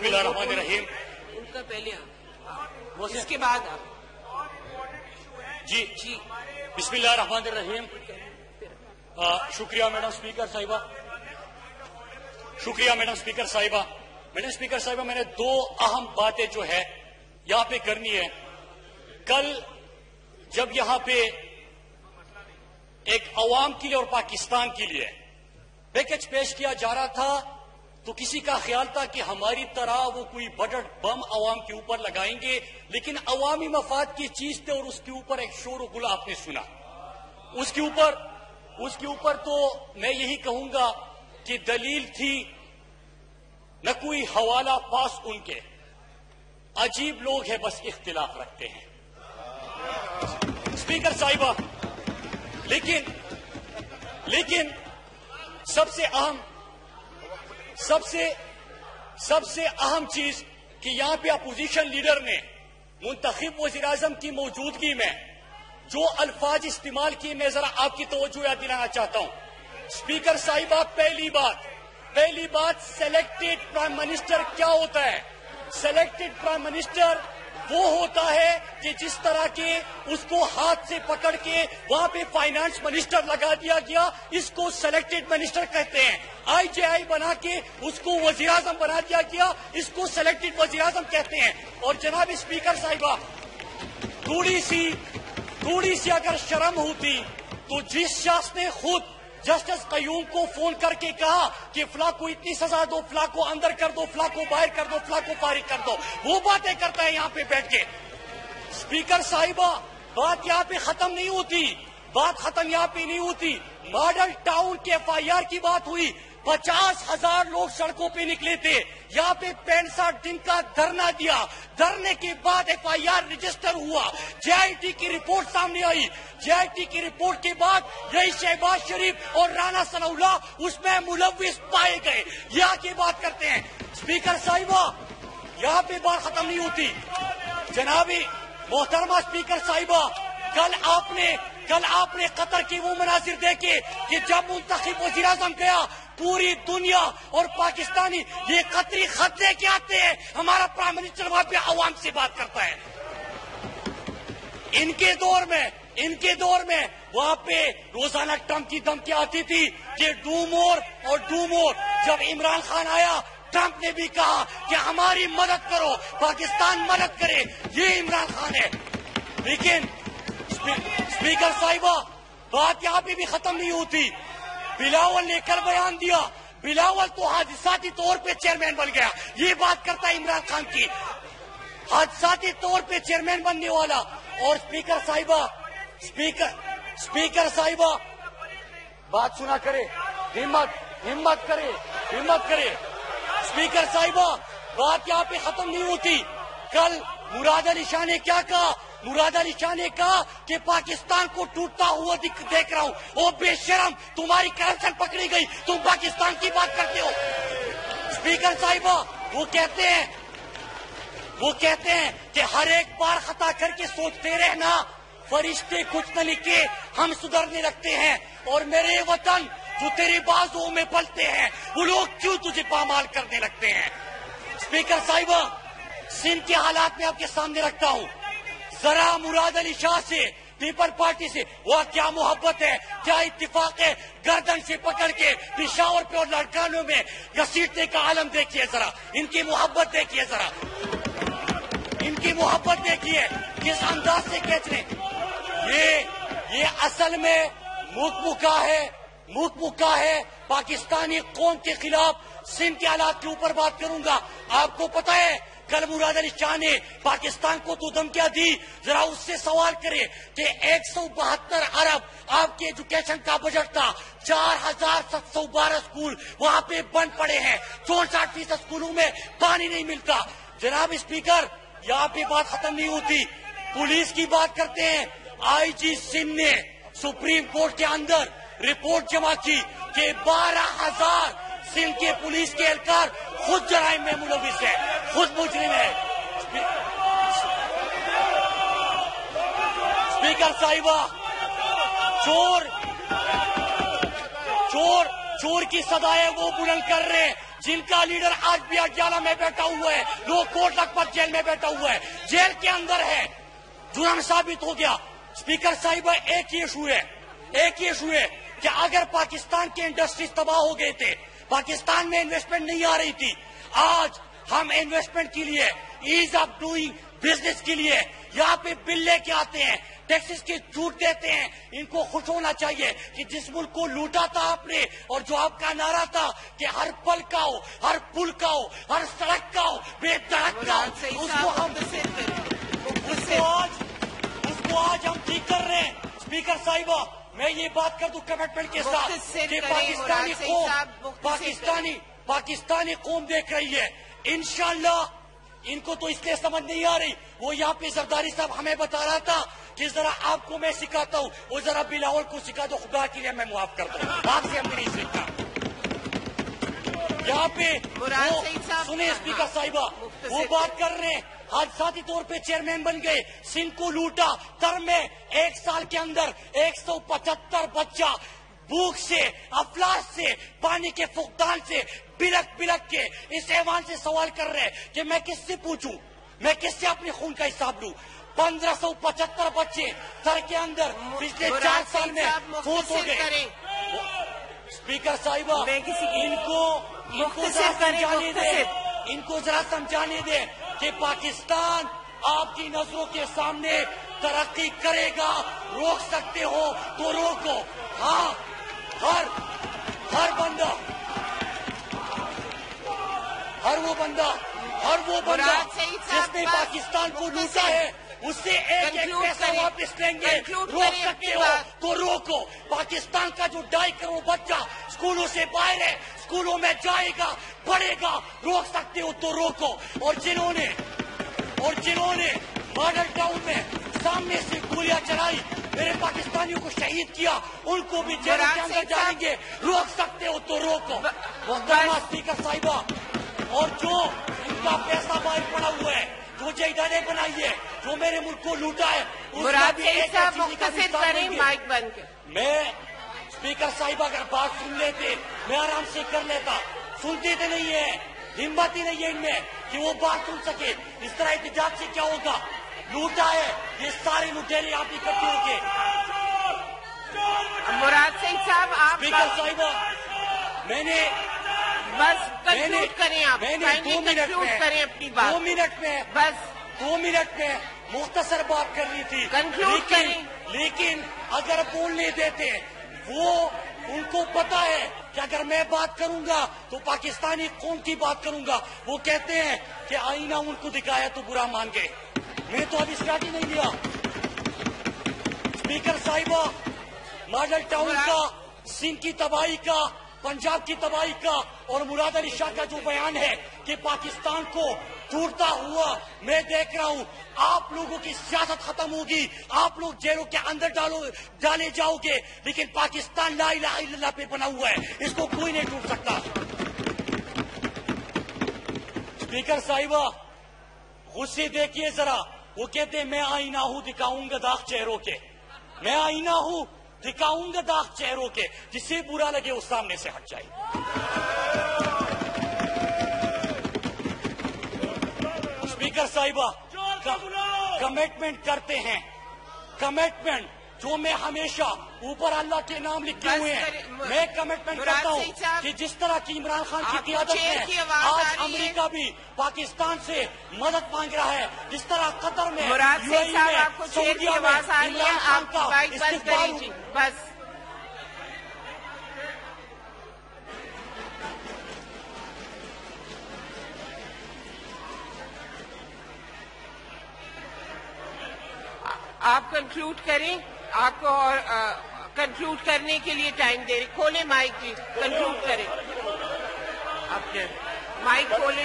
بسم اللہ الرحمن الرحیم. ان کا پہلے وہ اس کے بعد جی بسم اللہ الرحمن الرحیم. شکریہ میڈم اسپیکر صاحبہ. شکریہ میڈم اسپیکر صاحبہ. میڈم اسپیکر صاحبہ میں نے دو اہم باتیں جو ہے یہاں پہ کرنی ہے. کل جب یہاں پہ ایک عوام کے لیے اور پاکستان کے لیے پیکج پیش کیا جا رہا تھا تو کسی کا خیال تھا کہ ہماری طرح وہ کوئی بجٹ بم عوام کے اوپر لگائیں گے، لیکن عوامی مفاد کی چیز تھے اور اس کے اوپر ایک شور و غل آپ نے سنا. اس کے اوپر تو میں یہی کہوں گا کہ دلیل تھی نہ کوئی حوالہ پاس. ان کے عجیب لوگ ہیں، بس اختلاف رکھتے ہیں اسپیکر صاحبہ. لیکن سب سے اہم چیز کہ یہاں پہ اپوزیشن لیڈر نے منتخب وزیر اعظم کی موجودگی میں جو الفاظ استعمال کیے، میں ذرا آپ کی توجہ یاد دلانا چاہتا ہوں. اسپیکر صاحبہ، پہلی بات سلیکٹڈ پرائم منسٹر کیا ہوتا ہے؟ سلیکٹڈ پرائم منسٹر وہ ہوتا ہے کہ جس طرح کے اس کو ہاتھ سے پکڑ کے وہاں پہ فائنانس منسٹر لگا دیا گیا، اس کو سلیکٹڈ منسٹر کہتے ہیں. آئی جے آئی بنا کے اس کو وزیر اعظم بنا دیا گیا، اس کو سلیکٹڈ وزیر اعظم کہتے ہیں. اور جناب اسپیکر صاحبہ، تھوڑی سی اگر شرم ہوتی تو جس شخص نے خود جسٹس قیوم کو فون کر کے کہا کہ فلاں کو اتنی سزا دو، فلاں کو اندر کر دو، فلاں کو باہر کر دو، فلاں کو فارغ کر دو، وہ باتیں کرتا ہے یہاں پہ بیٹھ کے. اسپیکر صاحبہ، بات یہاں پہ ختم نہیں ہوتی. ماڈل ٹاؤن کے ایف آئی آر کی بات ہوئی، 50,000 لوگ سڑکوں پہ نکلے تھے. یہاں پہ 65 دن کا دھرنا دیا. دھرنے کے بعد ایف آئی آر رجسٹر ہوا. جے آئی ٹی کی رپورٹ سامنے آئی. جے آئی ٹی کی رپورٹ کے بعد یہی شہباز شریف اور رانا ثناء اللہ اس میں ملوث پائے گئے. یہاں کی بات کرتے ہیں. اسپیکر صاحبہ، یہاں پہ بات ختم نہیں ہوتی. جناب محترمہ اسپیکر صاحبہ، کل آپ نے قطر کے وہ مناظر دیکھے کہ جب منتخب وزیر اعظم گیا، پوری دنیا اور پاکستانی یہ قطری خط لے کے آتے ہیں. ہمارا پرائم منسٹر وہاں پہ عوام سے بات کرتا ہے. ان کے دور میں وہاں پہ روزانہ ٹرمپ کی دھمکی آتی تھی کہ ڈو مور اور ڈو مور. جب عمران خان آیا، ٹرمپ نے بھی کہا کہ ہماری مدد کرو، پاکستان مدد کرے. یہ عمران خان ہے. لیکن اسپیکر صاحبہ، بات یہاں پہ بھی ختم نہیں ہوتی. بلاول نے کل بیان دیا، بلاول تو حادثاتی طور پہ چیئرمین بن گیا. یہ بات کرتا ہے عمران خان کی، حادثاتی طور پہ چیئرمین بننے والا. اور اسپیکر صاحبہ بات سنا کرے، ہمت کرے. اسپیکر صاحبہ، بات یہاں پہ ختم نہیں ہوتی. کل مراد علی شاہ نے کیا کہا؟ مراد علی شاہ نے کہا کہ پاکستان کو ٹوٹتا ہوا دیکھ رہا ہوں. او بے شرم، تمہاری کرپشن پکڑی گئی، تم پاکستان کی بات کرتے ہو. اسپیکر صاحبہ، وہ کہتے ہیں کہ ہر ایک بار خطا کر کے سوچتے رہنا، فرشتے کچھ نہ لکھے، ہم سدھرنے لگتے ہیں. اور میرے وطن جو تیرے بازوں میں پلتے ہیں، وہ لوگ کیوں تجھے پامال کرنے لگتے ہیں؟ اسپیکر صاحبہ، سندھ کے حالات میں آپ کے سامنے رکھتا ہوں. ذرا مراد علی شاہ سے، پیپل پارٹی سے، وہ کیا محبت ہے، کیا اتفاق ہے. گردن سے پکڑ کے پشاور پہ اور لاڑکانوں میں گھسیٹنے کا عالم دیکھیے. ذرا ان کی محبت دیکھیے، کس انداز سے کھینچ رہے. یہ اصل میں مکہ ہے پاکستانی قوم کے خلاف. سندھ کے حالات کے اوپر بات کروں گا. آپ کو پتا ہے کل مراد علی شاہ نے پاکستان کو تو دھمکیاں دی. ذرا اس سے سوال کرے کہ 172 ارب آپ کے ایجوکیشن کا بجٹ تھا، 4712 اسکول وہاں پہ بند پڑے ہیں، 64% اسکولوں میں پانی نہیں ملتا. جناب اسپیکر، یہاں پہ بات ختم نہیں ہوتی. پولیس کی بات کرتے ہیں. آئی جی سندھ نے سپریم کورٹ کے اندر رپورٹ جمع کی کہ 12,000 سندھ کے پولیس کے اہلکار خود جرائم میں ملوث ہے، خود مجرم ہے. اسپیکر صاحبہ، چور کی صدائیں وہ بلند کر رہے ہیں جن کا لیڈر آج بھی اڈیالہ میں بیٹھا ہوا ہے، لوگ کوٹ لکھپت جیل میں بیٹھا ہوا ہے، جیل کے اندر ہے، جرم ثابت ہو گیا۔ اسپیکر صاحبہ ایک ہی ایشو ہے کہ اگر پاکستان کے انڈسٹریز تباہ ہو گئے تھے، پاکستان میں انویسٹمنٹ نہیں آ رہی تھی، آج ہم انویسٹمنٹ کے لیے، ایز آف ڈوئنگ بزنس کے لیے یہاں پہ بل لے کے آتے ہیں، ٹیکسز کی چھوٹ دیتے ہیں۔ ان کو خوش ہونا چاہیے کہ جس ملک کو لوٹا تھا آپ نے، اور جو آپ کا نعرہ تھا کہ ہر پل کا ہو، ہر پل کا ہو، ہر سڑک کا ہو، بے دڑک کا ہو، اس کو آج ہم ٹھیک کر رہے ہیں۔ اسپیکر صاحبہ میں یہ بات کر دوں کمٹمنٹ کے ساتھ کہ پاکستانی قوم دیکھ رہی ہے، انشاءاللہ ان کو تو اس لیے سمجھ نہیں آ رہی، وہ یہاں پہ زرداری صاحب ہمیں بتا رہا تھا کہ ذرا آپ کو میں سکھاتا ہوں، وہ ذرا بلاول کو سکھا دو، خدا کے لیے میں معاف کرتا ہوں، آپ سے ہم بھی نہیں سیکھتا۔ یہاں پہ سنیں اسپیکر صاحبہ، وہ بات کر رہے ہیں حادثاتی طور پہ چیئرمین بن گئے، سندھ کو لوٹا، تر میں 1 سال کے اندر 175 بچہ بھوک سے، افلاس سے، پانی کے فقدان سے بلک کے اس ایوان سے سوال کر رہے ہیں کہ میں کس سے پوچھوں، میں کس سے اپنے خون کا حساب لوں۔ 1575 بچے سر کے اندر پچھلے 4 سال میں فوت ہو گئے۔ اسپیکر صاحبہ ان کو ذرا سمجھانے دیں کہ پاکستان آپ کی نظروں کے سامنے ترقی کرے گا، روک سکتے ہو تو روکو۔ ہاں، ہر وہ بندہ جس نے پاکستان کو لوٹا ہے اس سے ایک پیسہ واپس لیں گے، روک سکتے ہو تو روکو۔ پاکستان کا جو 2.5 کروڑ بچہ اسکولوں سے باہر ہے، اسکولوں میں جائے گا، پڑھے گا، روک سکتے ہو تو روکو۔ اور جنہوں نے ماڈل ٹاؤن میں سامنے سے گولیاں چلائی، میرے پاکستانیوں کو شہید کیا، ان کو بھی جیل کے اندر ڈالیں گے، روک سکتے ہو تو روکو۔ محترمہ اسپیکر صاحبہ، اور جو ان کا پیسہ باہر پڑا ہوا ہے، جو جائیدادیں بنائی ہے، جو میرے ملک کو لوٹا ہے، مراد سعید صاحب مختصر کریں، مائک بند کر۔ میں اسپیکر صاحبہ اگر بات سن لیتے میں آرام سے کر لیتا، سنتے تو نہیں ہے، ہمت ہی نہیں ہے ان میں کہ وہ بات سن سکے۔ اس طرح احتجاج سے کیا ہوگا؟ لوٹا ہے، یہ سارے لٹیرے آپ اکٹھے ہو کے۔ مراد سعید صاحب آپ اسپیکر صاحبہ میں نے بس کنکلوڈ کریں، آپ 2 منٹ میں مختصر بات کرنی تھی، کنکلوڈ کریں۔ لیکن اگر بولنے دیتے، وہ ان کو پتا ہے کہ اگر میں بات کروں گا تو پاکستانی قوم کی بات کروں گا۔ وہ کہتے ہیں کہ آئینہ ان کو دکھایا تو برا مان گئے۔ میں تو ابھی اسٹارٹ ہی نہیں لیا۔ اسپیکر صاحبہ، ماڈل ٹاؤن کا، سندھ کی تباہی کا، پنجاب کی تباہی کا اور مراد علی شاہ کا جو بیان ہے کہ پاکستان کو ٹوٹتا ہوا میں دیکھ رہا ہوں، آپ لوگوں کی سیاست ختم ہوگی، آپ لوگ جیلوں کے اندر ڈالے جاؤ گے، لیکن پاکستان لا الہ الا اللہ پہ بنا ہوا ہے، اس کو کوئی نہیں ٹوٹ سکتا۔ اسپیکر صاحبہ غصے دیکھیے ذرا، وہ کہتے ہیں میں آئینہ ہوں دکھاؤں گا داغ چہروں کے، میں آئینہ ہوں دکھاؤں گا داغ چہروں کے، جسے برا لگے اس سامنے سے ہٹ جائے۔ اسپیکر صاحبہ کمٹمنٹ کرتے ہیں، کمٹمنٹ جو میں ہمیشہ اوپر اللہ کے نام لکھے ہوئے ہیں، میں کمٹمنٹ کرتا ہوں کہ جس طرح کی عمران خان کی قیادت میں آج امریکہ بھی پاکستان سے مدد مانگ رہا ہے، جس طرح قطر میں، یو اے ای میں، سعودیہ میں عمران خان کا استقبال۔ بس آپ کنکلوڈ کریں، آپ کو کنکلوڈ کرنے کے لیے ٹائم دے رہے، کھولیں مائک جی، کنکلوڈ کریں، آپ کے مائک کھولیں۔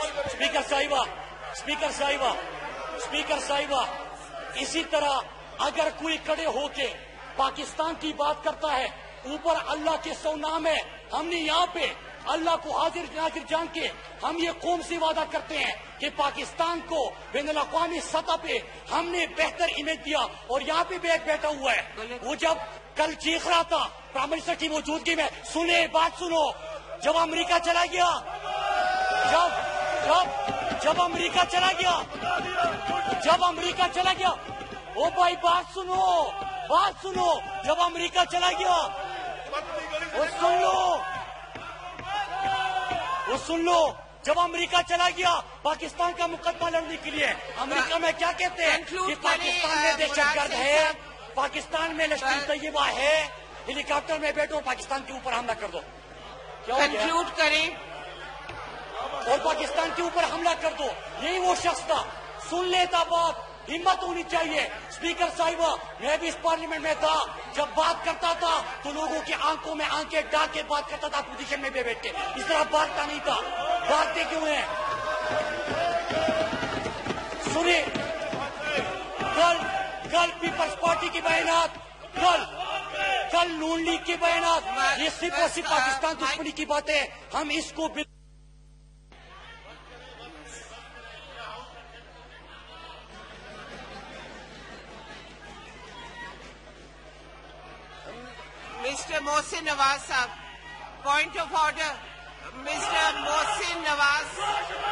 اسپیکر صاحبہ اسی طرح اگر کوئی کھڑے ہو کے پاکستان کی بات کرتا ہے، اوپر اللہ کے 100 نام ہے، ہم نے یہاں پہ اللہ کو حاضر ناظر جان کے ہم یہ قوم سے وعدہ کرتے ہیں کہ پاکستان کو بین الاقوامی سطح پہ ہم نے بہتر امیج دیا۔ اور یہاں پہ بھی ایک بیٹھا ہوا ہے، وہ جب کل چیخ رہا تھا پرائم منسٹر کی موجودگی میں، سنے بات سنو، جب امریکہ چلا گیا जब अमेरिका चला गया, ओ भाई बात सुनो, जब अमेरिका चला गया, वो सुन लो, जब अमेरिका चला गया पाकिस्तान का मुकदमा लड़ने के लिए, अमेरिका में क्या कहते हैं कि पाकिस्तान में दहशतगर्द है, पाकिस्तान में लश्कर तैयबा है, हेलीकॉप्टर में बैठो पाकिस्तान के ऊपर हमला कर दो। क्या कंक्लूड करें और पाकिस्तान के ऊपर हमला कर दो। यही वो शख्स था, सुन लेता बात, हिम्मत होनी चाहिए। स्पीकर साहिबा, मैं भी इस पार्लियामेंट में था, जब बात करता था तो लोगों की आंखों में आंखें डाल के बात करता था, पोजीशन में बैठ के, इस तरह भागता नहीं था। भागते क्यों हैं? सुनिए, कल पीपल्स पार्टी की बयानात, कल नून लीग की बयानात, ये सिर्फ और सिर्फ पाकिस्तान दुश्मनी की बात है। हम इसको Mr. Mohsin Nawaz, ppoint of order. Mr. Mohsin Nawaz.